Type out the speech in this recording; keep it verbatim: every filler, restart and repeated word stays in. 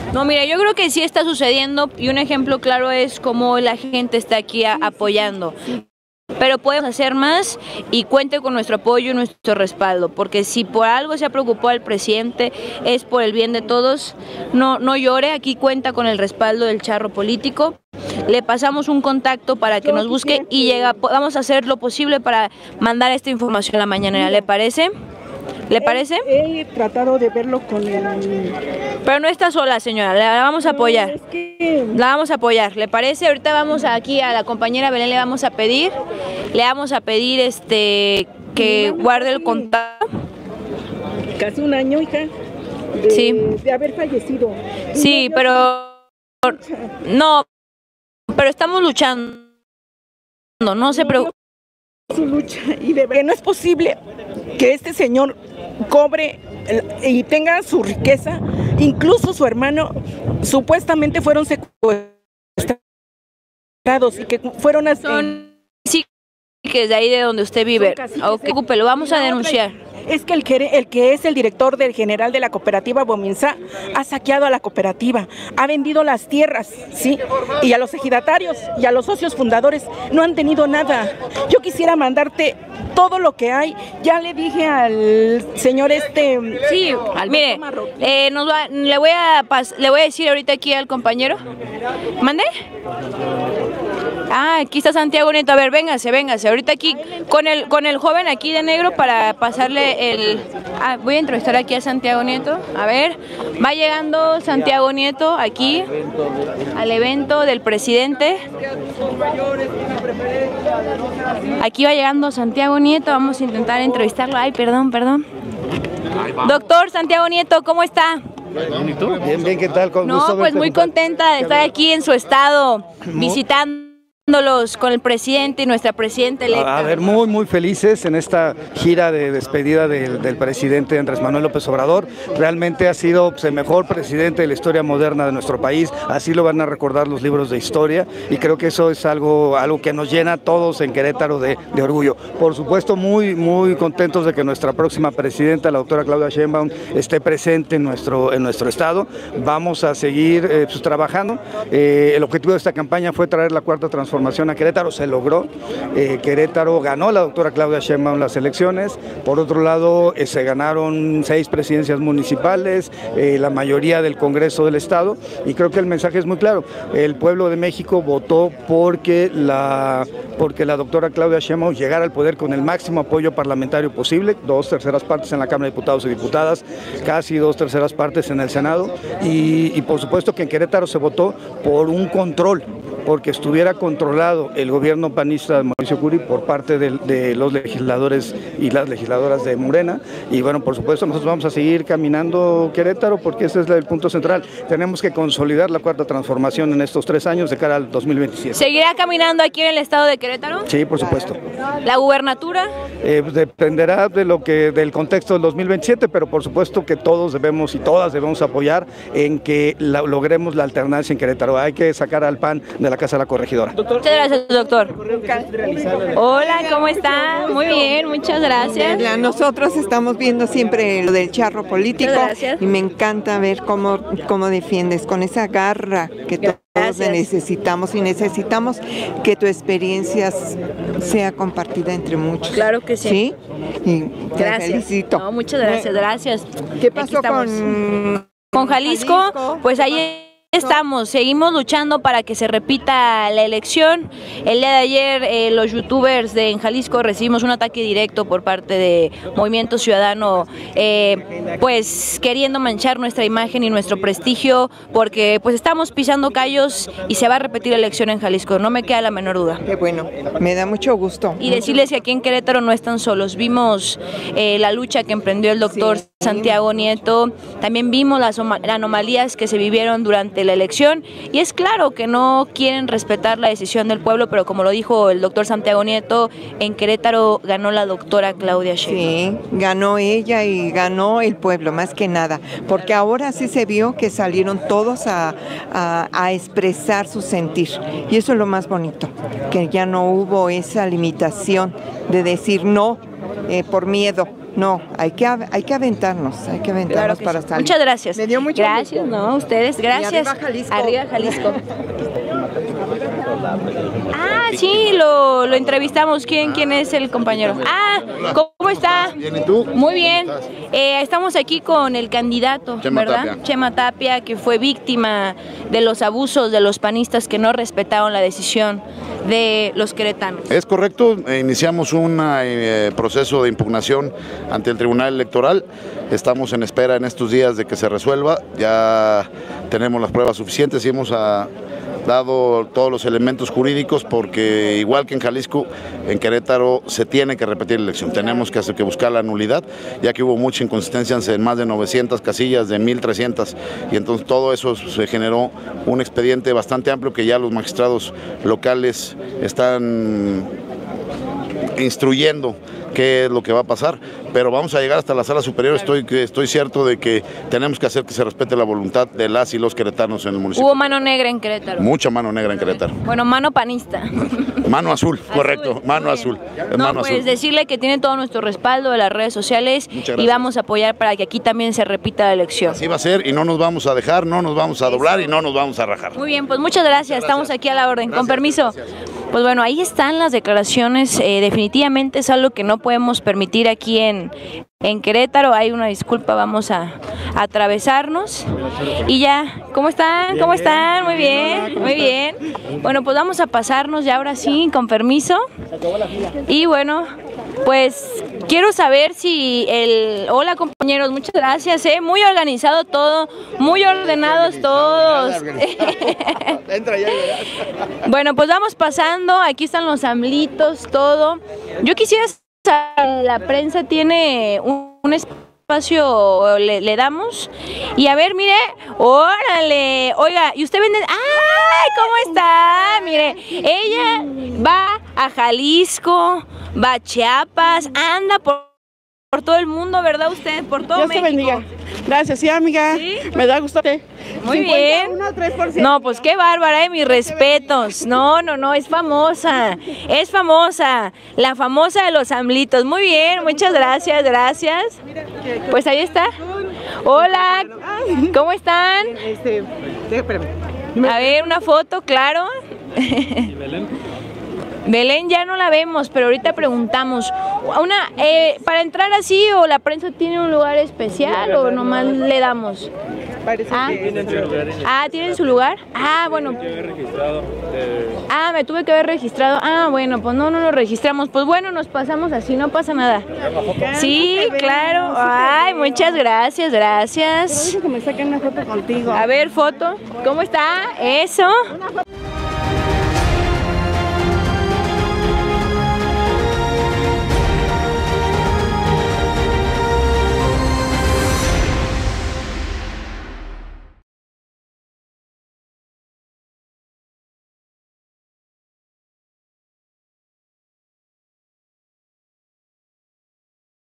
No, mira, yo creo que sí está sucediendo y un ejemplo claro es cómo la gente está aquí a, apoyando. Pero podemos hacer más y cuente con nuestro apoyo y nuestro respaldo, porque si por algo se ha preocupado el presidente es por el bien de todos. No, no llore, aquí cuenta con el respaldo del charro político. Le pasamos un contacto para que nos busque y llega, vamos a hacer lo posible para mandar esta información a la mañanera, ¿le parece? ¿Le parece? He, he tratado de verlo con el... Pero no está sola, señora, la vamos a apoyar. No, es que... La vamos a apoyar, ¿le parece? Ahorita vamos aquí a la compañera Belén, le vamos a pedir, le vamos a pedir este que guarde el contacto. Casi un año, hija, de, sí. de haber fallecido. Sí, pero... No, pero estamos luchando, no se preocupe. Su lucha, y de verdad no es posible que este señor cobre y tenga su riqueza. Incluso su hermano supuestamente fueron secuestrados y que fueron a... Son sí, que es de ahí de donde usted vive. Okay, lo vamos a denunciar. Es que el que, el que es el director del general de la cooperativa Bominsa ha saqueado a la cooperativa, ha vendido las tierras, ¿sí? Y a los ejidatarios y a los socios fundadores no han tenido nada. Yo quisiera mandarte todo lo que hay. Ya le dije al señor este... Sí, al mire, eh, nos va, le, voy a pas, le voy a decir ahorita aquí al compañero. ¿Mande? Ah, aquí está Santiago Nieto. A ver, véngase, véngase. Ahorita aquí con el con el joven aquí de negro para pasarle el... Ah, voy a entrevistar aquí a Santiago Nieto. A ver, va llegando Santiago Nieto aquí al evento del presidente. Aquí va llegando Santiago Nieto. Vamos a intentar entrevistarlo. Ay, perdón, perdón. Doctor Santiago Nieto, ¿cómo está? Bien, bien, ¿qué tal? Con no, gusto pues muy contenta de estar aquí en su estado, visitando con el presidente y nuestra presidenta electa. A ver, muy, muy felices en esta gira de despedida del, del presidente Andrés Manuel López Obrador. Realmente ha sido pues, el mejor presidente de la historia moderna de nuestro país, así lo van a recordar los libros de historia y creo que eso es algo, algo que nos llena a todos en Querétaro de, de orgullo. Por supuesto, muy, muy contentos de que nuestra próxima presidenta, la doctora Claudia Sheinbaum, esté presente en nuestro, en nuestro estado. Vamos a seguir eh, pues, trabajando. Eh, el objetivo de esta campaña fue traer la cuarta transformación a Querétaro, se logró. Eh, Querétaro ganó la doctora Claudia Sheinbaum las elecciones. Por otro lado, eh, se ganaron seis presidencias municipales, eh, la mayoría del Congreso del Estado, y creo que el mensaje es muy claro. El pueblo de México votó porque la, porque la doctora Claudia Sheinbaum llegara al poder con el máximo apoyo parlamentario posible, dos terceras partes en la Cámara de Diputados y Diputadas, casi dos terceras partes en el Senado, y, y por supuesto que en Querétaro se votó por un control, porque estuviera controlado el gobierno panista de Mauricio Curi por parte de, de los legisladores y las legisladoras de Morena. Y bueno, por supuesto, nosotros vamos a seguir caminando Querétaro porque ese es el punto central. Tenemos que consolidar la cuarta transformación en estos tres años de cara al dos mil veintisiete. ¿Seguirá caminando aquí en el estado de Querétaro? Sí, por supuesto. ¿La gubernatura? Eh, pues dependerá de lo que, del contexto del dos mil veintisiete, pero por supuesto que todos debemos y todas debemos apoyar en que la, logremos la alternancia en Querétaro. Hay que sacar al P A N de la Casa de la Corregidora. Muchas gracias, doctor. Hola, ¿cómo está? Muy bien, muchas gracias. Nosotros estamos viendo siempre lo del charro político y me encanta ver cómo, cómo defiendes con esa garra que todos gracias. necesitamos y necesitamos que tu experiencia sea compartida entre muchos. Claro que sí. ¿Sí? Y te gracias. felicito. No, muchas gracias, gracias. ¿Qué pasó con, con Jalisco? Jalisco? Pues ahí estamos, seguimos luchando para que se repita la elección. El día de ayer eh, los youtubers de en Jalisco recibimos un ataque directo por parte de Movimiento Ciudadano, eh, pues queriendo manchar nuestra imagen y nuestro prestigio, porque pues estamos pisando callos y se va a repetir la elección en Jalisco, no me queda la menor duda. Qué bueno, me da mucho gusto. Y decirles que aquí en Querétaro no están solos, vimos eh, la lucha que emprendió el doctor sí. Santiago Nieto, también vimos las anomalías que se vivieron durante la elección y es claro que no quieren respetar la decisión del pueblo, pero como lo dijo el doctor Santiago Nieto, en Querétaro ganó la doctora Claudia Sheinbaum. Sí, ganó ella y ganó el pueblo, más que nada, porque ahora sí se vio que salieron todos a, a, a expresar su sentir y eso es lo más bonito, que ya no hubo esa limitación de decir no eh, por miedo. no, hay que, hay que aventarnos, hay que aventarnos Claro que para sí. salir. Muchas gracias. Me dio mucho Gracias, gusto. no, ustedes, gracias. Y arriba Jalisco. Arriba Jalisco. Ah, sí, lo, lo entrevistamos. ¿Quién, ¿Quién es el compañero? Ah, ¿cómo está? Bien, ¿y tú? Muy bien. Eh, estamos aquí con el candidato, Chema ¿verdad? Tapia. Chema Tapia, que fue víctima de los abusos de los panistas que no respetaron la decisión de los queretanos. Es correcto, eh, iniciamos un eh, proceso de impugnación ante el Tribunal Electoral. Estamos en espera en estos días de que se resuelva. Ya tenemos las pruebas suficientes y hemos a, dado todos los elementos jurídicos, porque igual que en Jalisco, en Querétaro se tiene que repetir la elección. Tenemos que, hacer, que buscar la nulidad, ya que hubo mucha inconsistencia en más de novecientas casillas, de mil trescientas, y entonces todo eso se generó un expediente bastante amplio que ya los magistrados locales están instruyendo qué es lo que va a pasar, pero vamos a llegar hasta la sala superior. Estoy, estoy cierto de que tenemos que hacer que se respete la voluntad de las y los queretanos en el municipio. Hubo mano negra en Querétaro. Mucha mano negra en Querétaro. Bueno, mano panista. Mano azul, correcto, mano azul. Es No, mano pues azul. decirle que tiene todo nuestro respaldo de las redes sociales y vamos a apoyar para que aquí también se repita la elección. Así va a ser y no nos vamos a dejar, no nos vamos a doblar y no nos vamos a rajar. Muy bien, pues muchas gracias, estamos aquí a la orden, con permiso. Pues bueno, ahí están las declaraciones, eh, definitivamente es algo que no podemos permitir aquí en, en Querétaro. Hay una disculpa, vamos a, a atravesarnos y ya. ¿Cómo están? ¿Cómo están? Muy bien, muy bien. Bueno, pues vamos a pasarnos ya ahora sí, con permiso. Y bueno, pues quiero saber si el... Hola compañeros, muchas gracias, ¿eh? Muy organizado todo, muy ordenados todos. Bueno, pues vamos pasando, aquí están los amlitos, todo. Yo quisiera saber, la prensa tiene un, un espacio, le, le damos. Y a ver, mire, órale, oiga, y usted vende... ¡Ay, cómo está! Mire, ella va a Jalisco, va a Chiapas, anda por... Por todo el mundo, ¿verdad usted? Por todo Dios México. te bendiga. Gracias, sí, amiga. ¿Sí? Me da gusto. Muy bien. No, pues qué bárbara, eh, mis respetos. No, no, no, es famosa. Es famosa. La famosa de los amlitos. Muy bien, muchas gracias, gracias. Pues ahí está. Hola, ¿cómo están? Este, espérame. A ver, una foto, claro. Belén ya no la vemos, pero ahorita preguntamos. Una, eh, ¿para entrar así o la prensa tiene un lugar especial o nomás le damos? Ah, ah, ¿tienen su lugar? Ah, bueno. Ah, me tuve que haber registrado. Ah, bueno, pues no, no lo registramos. Pues bueno, nos pasamos así, no pasa nada. Sí, claro. Ay, muchas gracias, gracias. Que me saquen una foto contigo. A ver, foto. ¿Cómo está? Eso.